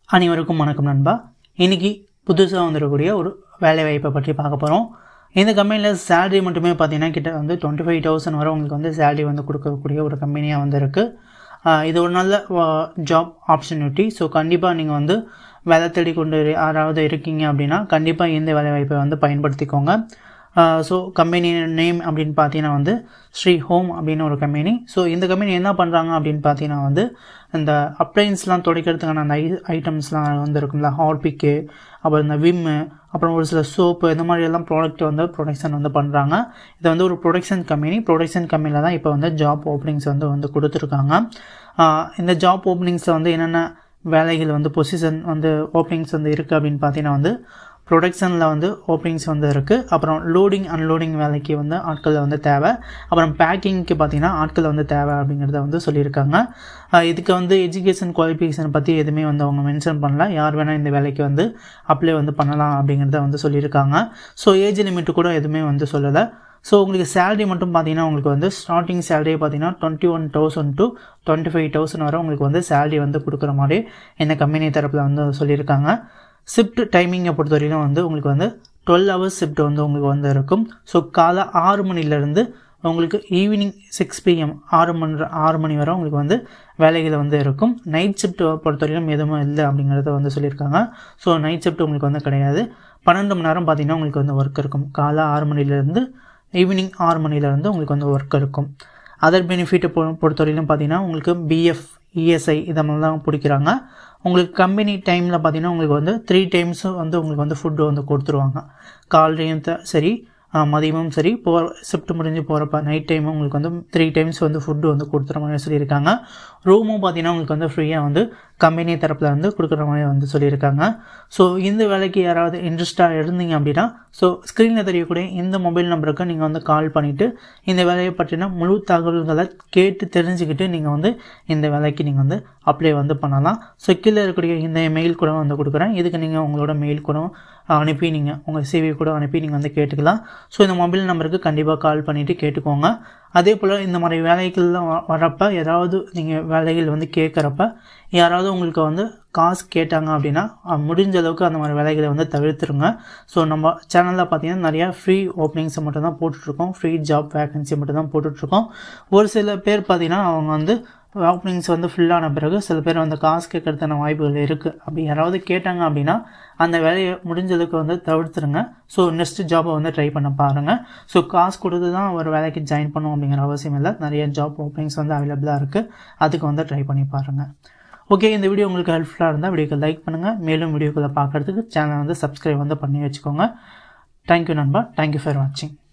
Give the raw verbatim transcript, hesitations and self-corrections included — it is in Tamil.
அனைவருக்கும் வணக்கம் நண்பா. இன்றைக்கி புதுசாக வந்துடக்கூடிய ஒரு வேலை வாய்ப்பை பற்றி பார்க்க போகிறோம். இந்த கம்பெனியில் சேலரி மட்டுமே பார்த்தீங்கன்னா கிட்ட வந்து டுவெண்ட்டி ஃபைவ் தௌசண்ட் வரை உங்களுக்கு வந்து சேலரி வந்து கொடுக்கக்கூடிய ஒரு கம்பெனியாக வந்து இருக்குது. இது ஒரு நல்ல ஜாப் ஆப்பர்ச்சுனிட்டி. ஸோ கண்டிப்பாக நீங்கள் வந்து வேலை தேடி கொண்டு யாராவது இருக்கீங்க அப்படின்னா கண்டிப்பாக இந்த வேலை வாய்ப்பை வந்து பயன்படுத்திக்கோங்க. ஸோ கம்பெனி நேம் அப்படின்னு பார்த்தீங்கன்னா வந்து ஸ்ரீ ஹோம் அப்படின்னு ஒரு கம்பெனி. ஸோ இந்த கம்பெனி என்ன பண்ணுறாங்க அப்படின்னு பார்த்தீங்கன்னா வந்து இந்த அப்ளைன்ஸ்லாம் துடைக்கிறதுக்கான அந்த ஐ ஐட்டம்ஸ்லாம் வந்து இருக்குங்களா, ஹார்பிக்கு, அப்புறம் இந்த விம்மு, அப்புறம் ஒரு சில சோப்பு, இந்த மாதிரி எல்லாம் ப்ராடக்ட் வந்து ப்ரொடக்ஷன் வந்து பண்ணுறாங்க. இது வந்து ஒரு ப்ரொடக்ஷன் கம்பெனி. ப்ரொடக்ஷன் கம்பெனியில் தான் இப்போ வந்து ஜாப் ஓப்பனிங்ஸ் வந்து வந்து கொடுத்துருக்காங்க. இந்த ஜாப் ஓப்பனிங்ஸில் வந்து என்னென்ன வேலைகள் வந்து பொசிஷன் வந்து ஓப்பனிங்ஸ் வந்து இருக்குது அப்படின்னு பார்த்தீங்கன்னா வந்து ப்ரொடக்ஷனில் வந்து ஓப்பனிங்ஸ் வந்து இருக்குது. அப்புறம் லோடிங் அன்லோடிங் வேலைக்கு வந்து ஆட்கள் வந்து தேவை. அப்புறம் பேக்கிங்க்கு பார்த்திங்கன்னா ஆட்கள் வந்து தேவை அப்படிங்கிறத வந்து சொல்லியிருக்காங்க. இதுக்கு வந்து எஜுகேஷன் குவாலிஃபிகேஷன் பற்றி எதுவுமே வந்து அவங்க மென்ஷன் பண்ணல. யார் வேணால் இந்த வேலைக்கு வந்து அப்ளை வந்து பண்ணலாம் அப்படிங்கிறத வந்து சொல்லியிருக்காங்க. ஸோ ஏஜ் லிமிட்டு கூட எதுவுமே வந்து சொல்லலை. ஸோ உங்களுக்கு சேலரி மட்டும் பார்த்தீங்கன்னா உங்களுக்கு வந்து ஸ்டார்டிங் சேலரியே பார்த்தீங்கன்னா twenty one thousand to twenty five thousand வரை உங்களுக்கு வந்து சேலரி வந்து கொடுக்குற மாதிரி இந்த கம்பெனி தரப்பில் வந்து சொல்லியிருக்காங்க. ஷிஃப்ட் டைமிங்கை பொறுத்த வரைக்கும் வந்து உங்களுக்கு வந்து டுவெல் ஹவர்ஸ் ஷிஃப்ட் வந்து உங்களுக்கு வந்து இருக்கும். ஸோ காலை ஆறு மணிலேருந்து உங்களுக்கு ஈவினிங் சிக்ஸ் பிஎம் ஆறு மணி ஆறு மணி வரை உங்களுக்கு வந்து வேலைகள் வந்து இருக்கும். நைட் ஷிஃப்ட் பொறுத்த வரைக்கும் எதுவும் இல்லை அப்படிங்கிறத வந்து சொல்லியிருக்காங்க. ஸோ நைட் ஷிஃப்ட் உங்களுக்கு வந்து கிடையாது. பன்னெண்டு மணி நேரம் பார்த்தீங்கன்னா உங்களுக்கு வந்து ஒர்க் இருக்கும். காலை ஆறு மணிலேருந்து ஈவினிங் ஆறு மணிலேருந்து உங்களுக்கு வந்து ஒர்க் இருக்கும். அதர் பெனிஃபிட்டை பொ பொறுத்தவரையிலும் பார்த்தீங்கன்னா உங்களுக்கு பிஎஃப், இஎஸ்ஐ இதெல்லாம் தான் பிடிக்கிறாங்க. உங்களுக்கு கம்பெனி டைமில் பார்த்தீங்கன்னா உங்களுக்கு வந்து த்ரீ டைம்ஸும் வந்து உங்களுக்கு வந்து ஃபுட்டு வந்து கொடுத்துருவாங்க. காலையும் சரி மதியமும் சரி, போகிற ஷிஃப்ட் முடிஞ்சு போகிறப்ப நைட் டைமும் உங்களுக்கு வந்து த்ரீ டைம்ஸ் வந்து ஃபுட்டு வந்து கொடுத்துற மாதிரி சொல்லியிருக்காங்க. ரூமும் பார்த்தீங்கன்னா உங்களுக்கு வந்து ஃப்ரீயாக வந்து கம்பெனி தரப்பில் வந்து கொடுக்குற மாதிரி வந்து சொல்லியிருக்காங்க. ஸோ இந்த வேலைக்கு யாராவது இன்ட்ரெஸ்ட்டாக இருந்தீங்க அப்படின்னா ஸோ ஸ்க்ரீனில் தெரியக்கூடிய இந்த மொபைல் நம்பருக்கு நீங்கள் வந்து கால் பண்ணிவிட்டு இந்த வேலையை பற்றின முழு தகவல்களை கேட்டு தெரிஞ்சுக்கிட்டு நீங்கள் வந்து இந்த வேலைக்கு நீங்கள் வந்து அப்ளை வந்து பண்ணலாம். ஸோ கீழே இருக்கக்கூடிய இந்த மெயில் கூட வந்து கொடுக்குறேன். இதுக்கு நீங்கள் உங்களோட மெயில் கூட அனுப்பி நீங்கள் உங்கள் சிவி கூட அனுப்பி நீங்கள் வந்து கேட்டுக்கலாம். ஸோ இந்த மொபைல் நம்பருக்கு கண்டிப்பாக கால் பண்ணிவிட்டு கேட்டுக்கோங்க. அதே போல் இந்த மாதிரி வேலைகள்லாம் வரப்போ ஏதாவது நீங்கள் வேலைகள் வந்து கேட்குறப்ப யாராவது உங்களுக்கு வந்து காசு கேட்டாங்க அப்படின்னா முடிஞ்ச அளவுக்கு அந்த மாதிரி வேலைகளை வந்து தவிர்த்துருங்க. ஸோ நம்ம சேனலில் பார்த்தீங்கன்னா நிறையா ஃப்ரீ ஓப்பனிங்ஸை மட்டும் தான் போட்டுட்ருக்கோம். ஃப்ரீ ஜாப் வேகன்சி மட்டும் தான் போட்டுட்ருக்கோம். ஒரு சில பேர் பார்த்தீங்கன்னா அவங்க வந்து ஓப்பனிங்ஸ் வந்து ஃபில்லான பிறகு சில பேர் வந்து காசு கேட்கறதுக்கான வாய்ப்புகள் இருக்குது. அப்படி யாராவது கேட்டாங்க அப்படின்னா அந்த வேலையை முடிஞ்சதுக்கு வந்து தவிர்த்துருங்க. ஸோ நெக்ஸ்ட் ஜாப்பை வந்து ட்ரை பண்ண பாருங்கள். ஸோ காசு கொடுத்து தான் ஒரு வேலைக்கு ஜாயின் பண்ணணும் அப்படிங்கிற அவசியம் இல்லை. நிறைய ஜாப் ஓப்பனிங்ஸ் வந்து அவைலபிளாக இருக்குது. அதுக்கு வந்து ட்ரை பண்ணி பாருங்கள். ஓகே, இந்த வீடியோ உங்களுக்கு ஹெல்ப்ஃபுல்லாக இருந்தால் வீடியோக்கு லைக் பண்ணுங்கள். மேலும் வீடியோக்களை பார்க்குறதுக்கு சேனலை வந்து சப்ஸ்கிரைப் வந்து பண்ணி வச்சுக்கோங்க. தேங்க்யூ நண்பா. தேங்க்யூ ஃபார் வாட்சிங்.